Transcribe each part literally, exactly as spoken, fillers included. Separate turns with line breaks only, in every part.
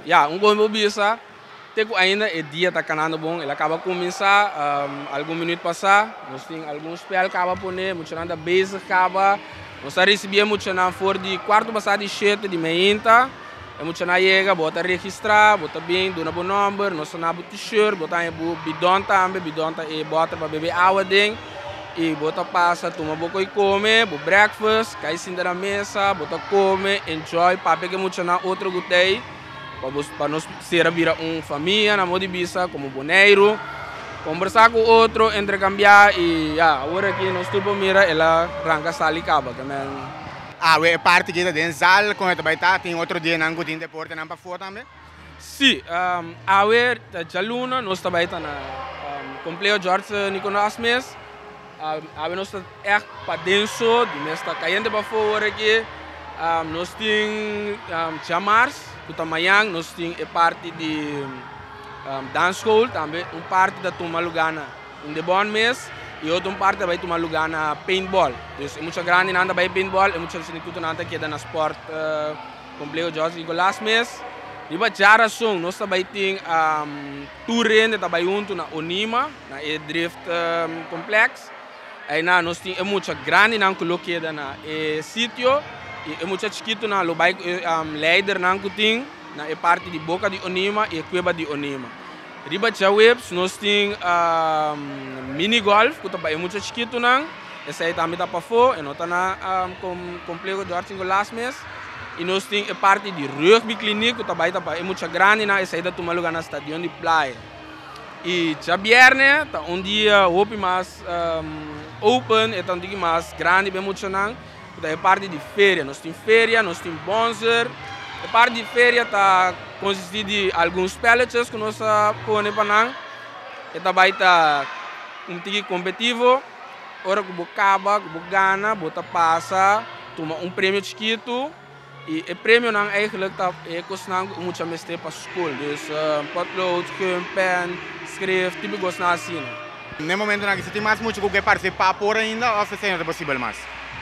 ja, um bom bisa. Teco ainda é dia tá canando bom, ele acaba começar, um, algum minuto passar, nós tem algum spell acaba poner, muito nada base acaba, nós recebemos muito na for de quarto passado de sete de meia, é muito na chega, bota registrar, bota bem, dona bom número, nós na bota t-shirt, bota aí bidon também, bidon tá e bota para beber água dentro, e bota passa, toma boca e come, bo breakfast, cai sim da mesa, bota come, enjoy, papi que muito na outro gutei. Para nós ser vira uma família, na moda de bisa, como boneiro, conversar com o outro, intercambiar e yeah, agora aqui nós tudo mira, ela arranca sal e caba também.
Ah, é parte que tem sal, como é que vai estar, tem outro dia não tem deporte não para fora também?
Sim, um, a ver, já luna, nós também está na um, complexo George Nicolas Mes, a ver nós está é para dentro, de nós está caindo para fora aqui, um, nós tem um, chamars. Amanhã nós temos a parte de um, dance hall, também uma parte da turma Lugana um de bom mês e outra parte vai tomar lugar na paintball. Então é muito grande nada vai paintball, é muito instituto nada que é na sport uh, complexo Jorge Nicolas mês. E para já razão nós também tem um, tour também junto na Onima, na e drift um, complex. Aí na nós tem é muito grande não coloqueda na e sítio. E muito chiquito na lo bike um, leider na kuting na é parte de boca de Onima e cueva de Onima. Riba já webs nós tem um, mini golf que também é muito chiquito na essa aí também tá para fora e nós tá na um, com complexo de Artingo last mês e nós tem a parte de rugby clinic que também tá é muito grande na essa aí tá tomando lugar na estadião de praia. E já viernes tá um dia hope mais um, open e tanto que mais grande bem muito na é parte de feira, nós temos feira, nós temos bonzer. A parte de feira está consiste de alguns pellets que nós põe para nós. E também está um tigre competitivo. Ora que bocaba, que bogana, bota passa, toma um prêmio chiquito. E o prêmio não é eigenlijk tá é custando muito mais tempo para escola. Dus potlood, pen, schrift, tipo gosto assim.
No momento na que você tem mais muito que participar por ainda ou se não é possível mais?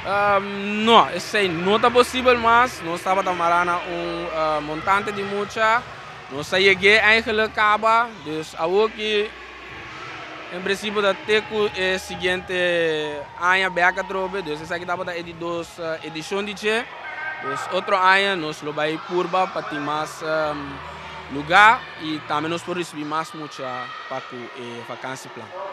Um, não, isso não está possível mais. Nós estamos trabalhando um uh, montante de muita. Nós cheguei eigenlijk acaba. Dus aqui, em princípio, da teco é seguinte ano beca trobe. Dus essa aqui estava da edidos uh, edição de che. Dus outro ano nós lo vai purba para ter mais um, lugar e também nós podemos receber mais muita para a vacância plan.